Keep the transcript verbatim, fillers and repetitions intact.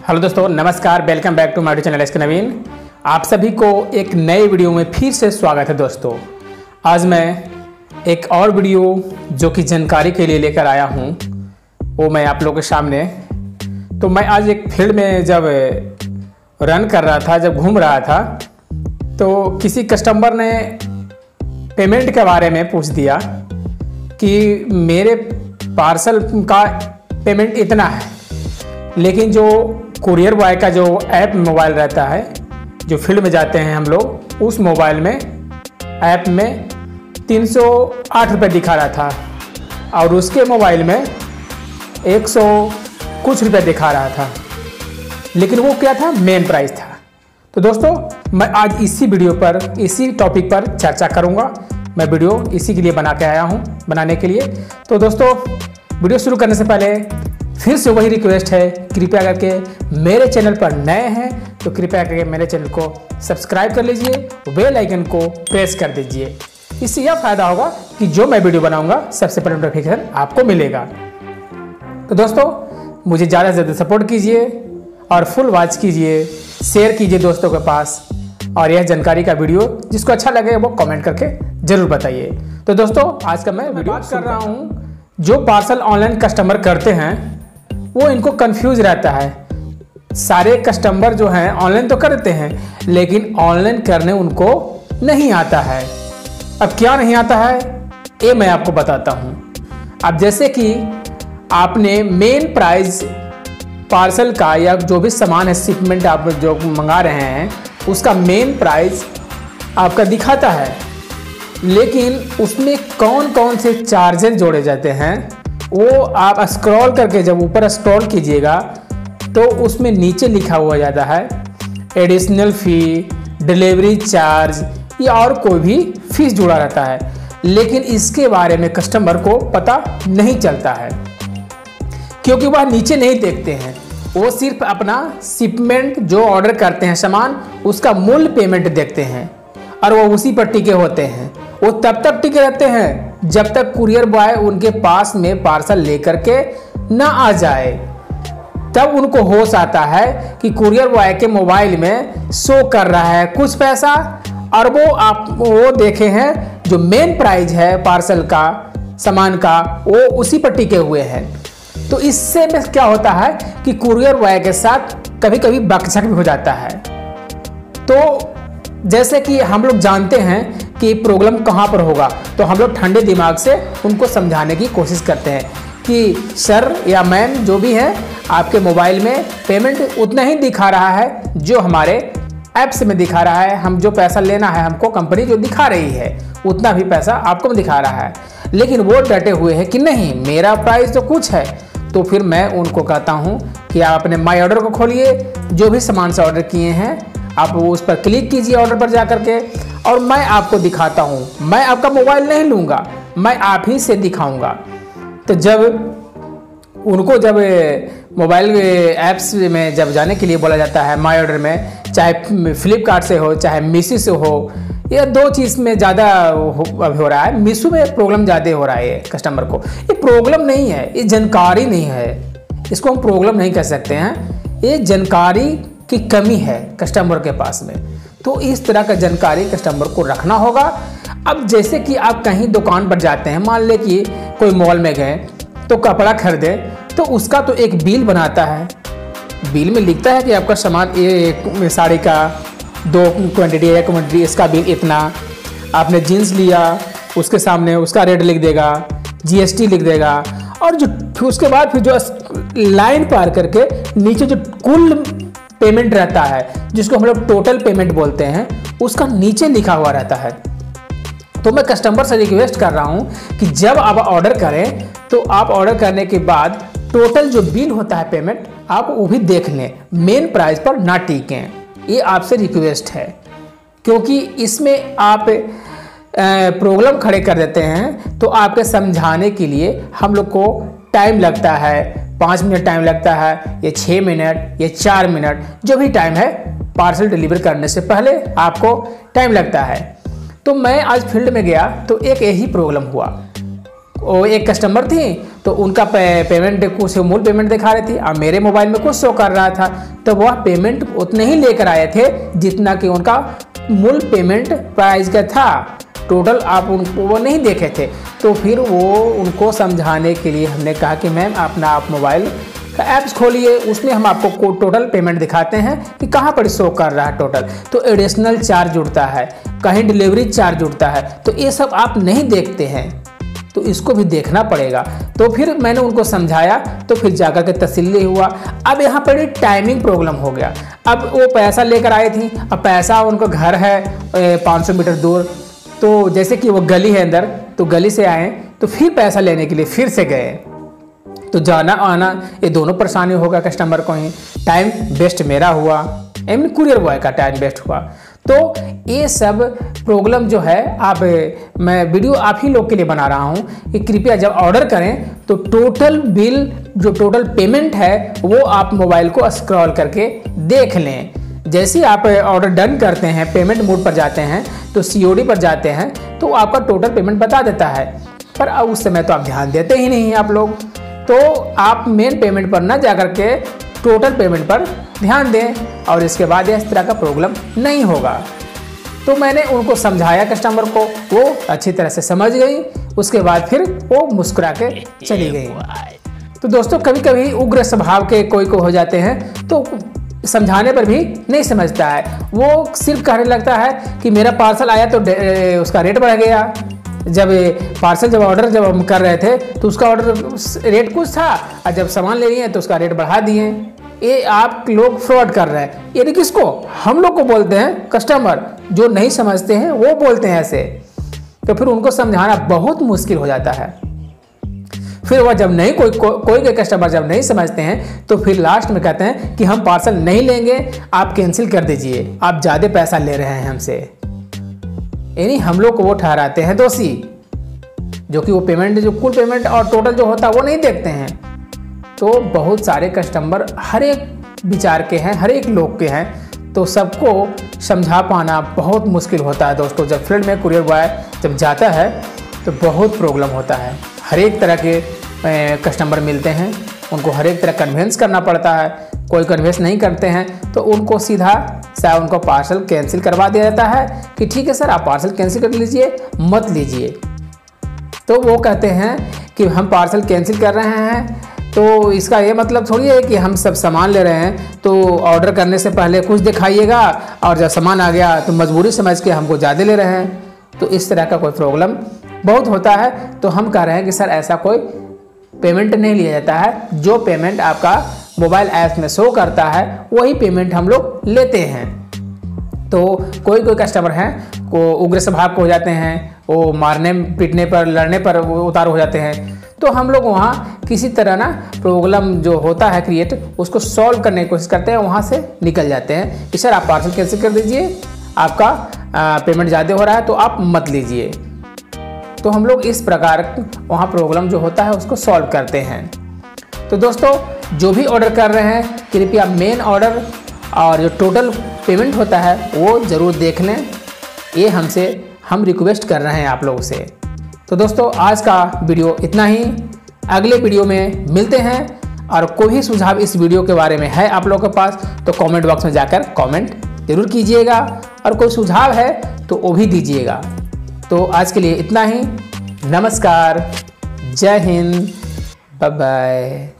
Hello दोस्तों, नमस्कार। Welcome back to my channel S K Naveen. आप सभी को एक नए वीडियो में फिर से स्वागत है। दोस्तों, आज मैं एक और वीडियो जो कि जानकारी के लिए लेकर आया हूँ, वो मैं आप लोगों के सामने। तो मैं आज एक फील्ड में जब रन कर रहा था, जब घूम रहा था, तो किसी कस्टमर ने पेमेंट के बारे में पूछ दिया कि मेरे पार्सल का पेमेंट इतना है, लेकिन जो कुरियर बॉय का जो ऐप मोबाइल रहता है, जो फील्ड में जाते हैं हम लोग, उस मोबाइल में ऐप में तीन सौ आठ रुपये दिखा रहा था और उसके मोबाइल में एक सौ कुछ रुपये दिखा रहा था, लेकिन वो क्या था, मेन प्राइस था। तो दोस्तों, मैं आज इसी वीडियो पर, इसी टॉपिक पर चर्चा करूंगा। मैं वीडियो इसी के लिए बना के आया हूं, बनाने के लिए। तो दोस्तों, वीडियो शुरू करने से पहले फिर से वही रिक्वेस्ट है, कृपया करके मेरे चैनल पर नए हैं तो कृपया करके मेरे चैनल को सब्सक्राइब कर लीजिए, बेल आइकन को प्रेस कर दीजिए। इससे यह फायदा होगा कि जो मैं वीडियो बनाऊंगा सबसे पहले नोटिफिकेशन आपको मिलेगा। तो दोस्तों, मुझे ज़्यादा से ज़्यादा सपोर्ट कीजिए और फुल वॉच कीजिए, शेयर कीजिए दोस्तों के पास, और यह जानकारी का वीडियो जिसको अच्छा लगे वो कमेंट करके जरूर बताइए। तो दोस्तों, आज का मैं वीडियो बात कर रहा हूँ, जो पार्सल ऑनलाइन कस्टमर करते हैं वो इनको कंफ्यूज रहता है। सारे कस्टमर जो हैं ऑनलाइन तो करते हैं, लेकिन ऑनलाइन करने उनको नहीं आता है। अब क्या नहीं आता है ये मैं आपको बताता हूँ। अब जैसे कि आपने मेन प्राइस पार्सल का या जो भी सामान है, शिपमेंट आप जो मंगा रहे हैं, उसका मेन प्राइस आपका दिखाता है, लेकिन उसमें कौन कौन से चार्जेस जोड़े जाते हैं वो आप स्क्रॉल करके जब ऊपर स्क्रॉल कीजिएगा तो उसमें नीचे लिखा हुआ जाता है एडिशनल फ़ी, डिलीवरी चार्ज या और कोई भी फीस जुड़ा रहता है, लेकिन इसके बारे में कस्टमर को पता नहीं चलता है, क्योंकि वह नीचे नहीं देखते हैं। वो सिर्फ अपना शिपमेंट जो ऑर्डर करते हैं सामान, उसका मूल पेमेंट देखते हैं और वो उसी पर टिके होते हैं। वो तब तक टिके रहते हैं जब तक कुरियर बॉय उनके पास में पार्सल लेकर के ना आ जाए। तब उनको होश आता है कि कुरियर बॉय के मोबाइल में शो कर रहा है कुछ पैसा, और वो आप वो देखे हैं जो मेन प्राइस है पार्सल का, सामान का, वो उसी पर टिके हुए हैं। तो इससे में क्या होता है कि कुरियर बॉय के साथ कभी कभी बकझक भी हो जाता है। तो जैसे कि हम लोग जानते हैं कि प्रॉब्लम कहाँ पर होगा, तो हम लोग ठंडे दिमाग से उनको समझाने की कोशिश करते हैं कि सर या मैम जो भी है, आपके मोबाइल में पेमेंट उतना ही दिखा रहा है जो हमारे ऐप्स में दिखा रहा है। हम जो पैसा लेना है, हमको कंपनी जो दिखा रही है उतना भी पैसा आपको दिखा रहा है, लेकिन वो डटे हुए हैं कि नहीं, मेरा प्राइस तो कुछ है। तो फिर मैं उनको कहता हूँ कि आप अपने माई ऑर्डर को खोलिए, जो भी सामान से ऑर्डर किए हैं आप वो उस पर क्लिक कीजिए ऑर्डर पर जा करके, और मैं आपको दिखाता हूँ। मैं आपका मोबाइल नहीं लूँगा, मैं आप ही से दिखाऊँगा। तो जब उनको जब मोबाइल ऐप्स में जब जाने के लिए बोला जाता है माई ऑर्डर में, चाहे फ्लिपकार्ट से हो चाहे मीशो से हो, ये दो चीज़ में ज़्यादा हो, हो रहा है। मीशो में प्रॉब्लम ज़्यादा हो रहा है कस्टमर को। ये प्रॉब्लम नहीं है, ये जानकारी नहीं है, इसको हम प्रॉब्लम नहीं कह सकते हैं, ये जानकारी की कमी है कस्टमर के पास में। तो इस तरह का जानकारी कस्टमर को रखना होगा। अब जैसे कि आप कहीं दुकान पर जाते हैं, मान लें कि कोई मॉल में गए तो कपड़ा खरीदे, तो उसका तो एक बिल बनाता है। बिल में लिखता है कि आपका सामान ये साड़ी का दो क्वांटिटी एक क्वांटिटी, इसका बिल इतना। आपने जीन्स लिया, उसके सामने उसका रेट लिख देगा, जीएसटी लिख देगा, और जो उसके बाद फिर जो लाइन पार करके नीचे जो कुल पेमेंट रहता है, जिसको हम लोग टोटल पेमेंट बोलते हैं, उसका नीचे लिखा हुआ रहता है। तो मैं कस्टमर से रिक्वेस्ट कर रहा हूं कि जब आप ऑर्डर करें तो आप ऑर्डर करने के बाद टोटल जो बिल होता है पेमेंट, आप वो भी देख लें, मेन प्राइस पर ना टिकें। ये आपसे रिक्वेस्ट है, क्योंकि इसमें आप प्रॉब्लम खड़े कर देते हैं। तो आपके समझाने के लिए हम लोग को टाइम लगता है, पाँच मिनट टाइम लगता है, ये छः मिनट, ये चार मिनट, जो भी टाइम है पार्सल डिलीवर करने से पहले आपको टाइम लगता है। तो मैं आज फील्ड में गया तो एक यही प्रॉब्लम हुआ वो एक कस्टमर थी तो उनका पे, पेमेंट कुछ मूल पेमेंट दिखा रही थी और मेरे मोबाइल में कुछ शो कर रहा था, तो वह पेमेंट उतने ही लेकर आए थे जितना कि उनका मूल पेमेंट प्राइस का था। टोटल आप उनको वो नहीं देखे थे। तो फिर वो उनको समझाने के लिए हमने कहा कि मैम अपना आप मोबाइल का ऐप्स खोलिए, उसमें हम आपको टोटल पेमेंट दिखाते हैं कि कहाँ पर शो कर रहा है टोटल। तो एडिशनल चार्ज उठता है, कहीं डिलीवरी चार्ज उठता है, तो ये सब आप नहीं देखते हैं, तो इसको भी देखना पड़ेगा। तो फिर मैंने उनको समझाया, तो फिर जाकर के तसल्ली हुआ। अब यहाँ पर टाइमिंग प्रॉब्लम हो गया। अब वो पैसा लेकर आई थी, अब पैसा उनका घर है पाँच सौ मीटर दूर, तो जैसे कि वो गली है अंदर, तो गली से आए तो फिर पैसा लेने के लिए फिर से गए, तो जाना आना ये दोनों परेशानी होगा कस्टमर को ही, टाइम वेस्ट मेरा हुआ, एम कुरियर बॉय का टाइम वेस्ट हुआ। तो ये सब प्रॉब्लम जो है, आप मैं वीडियो आप ही लोग के लिए बना रहा हूँ कि कृपया जब ऑर्डर करें तो टोटल बिल जो टोटल पेमेंट है वो आप मोबाइल को स्क्रॉल करके देख लें। जैसे ही आप ऑर्डर डन करते हैं, पेमेंट मोड पर जाते हैं, तो सीओडी पर जाते हैं, तो आपका टोटल पेमेंट बता देता है। पर अब उस समय तो आप ध्यान देते ही नहीं आप लोग, तो आप मेन पेमेंट पर ना जाकर के टोटल पेमेंट पर ध्यान दें और इसके बाद इस तरह का प्रॉब्लम नहीं होगा। तो मैंने उनको समझाया कस्टमर को, वो अच्छी तरह से समझ गई। उसके बाद फिर वो मुस्कुरा के चली गई। तो दोस्तों कभी कभी उग्र स्वभाव के कोई को हो जाते हैं, तो समझाने पर भी नहीं समझता है, वो सिर्फ कहने लगता है कि मेरा पार्सल आया तो उसका रेट बढ़ गया। जब पार्सल जब ऑर्डर जब हम कर रहे थे तो उसका ऑर्डर रेट कुछ था, और जब सामान ले रही हैं तो उसका रेट बढ़ा दिए। ये आप लोग फ्रॉड कर रहे हैं। ये किसको? हम लोग को बोलते हैं, कस्टमर जो नहीं समझते हैं वो बोलते हैं ऐसे। तो फिर उनको समझाना बहुत मुश्किल हो जाता है। फिर वह जब नहीं कोई को, कोई के कस्टमर जब नहीं समझते हैं तो फिर लास्ट में कहते हैं कि हम पार्सल नहीं लेंगे, आप कैंसिल कर दीजिए, आप ज़्यादा पैसा ले रहे हैं हमसे। यानी हम लोग को वो ठहराते हैं दोषी, जो कि वो पेमेंट जो कुल पेमेंट और टोटल जो होता है वो नहीं देखते हैं। तो बहुत सारे कस्टमर हर एक विचार के हैं, हर एक लोग के हैं, तो सबको समझा पाना बहुत मुश्किल होता है दोस्तों। जब फील्ड में कुरियर बॉय जब जाता है तो बहुत प्रॉब्लम होता है। हर एक तरह के कस्टमर मिलते हैं, उनको हर एक तरह कन्वेंस करना पड़ता है। कोई कन्वेंस नहीं करते हैं तो उनको सीधा सा उनको पार्सल कैंसिल करवा दिया जाता है कि ठीक है सर आप पार्सल कैंसिल कर लीजिए, मत लीजिए। तो वो कहते हैं कि हम पार्सल कैंसिल कर रहे हैं, तो इसका ये मतलब थोड़ी है कि हम सब सामान ले रहे हैं तो ऑर्डर करने से पहले कुछ दिखाइएगा और जब सामान आ गया तो मजबूरी समझ के हमको ज़्यादा ले रहे हैं। तो इस तरह का कोई प्रॉब्लम बहुत होता है। तो हम कह रहे हैं कि सर ऐसा कोई पेमेंट नहीं लिया जाता है, जो पेमेंट आपका मोबाइल ऐप में शो करता है वही पेमेंट हम लोग लेते हैं। तो कोई कोई कस्टमर हैं को उग्र स्वभाव को हो जाते हैं, वो मारने पीटने पर लड़ने पर वो उतार हो जाते हैं। तो हम लोग वहाँ किसी तरह ना प्रॉब्लम जो होता है क्रिएट, उसको सॉल्व करने की कोशिश करते हैं, वहाँ से निकल जाते हैं कि सर आप पार्सल कैंसिल कर दीजिए, आपका आ, पेमेंट ज़्यादा हो रहा है तो आप मत लीजिए। तो हम लोग इस प्रकार वहाँ प्रॉब्लम जो होता है उसको सॉल्व करते हैं। तो दोस्तों जो भी ऑर्डर कर रहे हैं कृपया मेन ऑर्डर और जो टोटल पेमेंट होता है वो ज़रूर देख लें, ये हमसे हम रिक्वेस्ट कर रहे हैं आप लोगों से। तो दोस्तों आज का वीडियो इतना ही, अगले वीडियो में मिलते हैं। और कोई भी सुझाव इस वीडियो के बारे में है आप लोगों के पास तो कमेंट बॉक्स में जाकर कमेंट जरूर कीजिएगा, और कोई सुझाव है तो वो भी दीजिएगा। तो आज के लिए इतना ही, नमस्कार, जय हिंद, बाय बाय।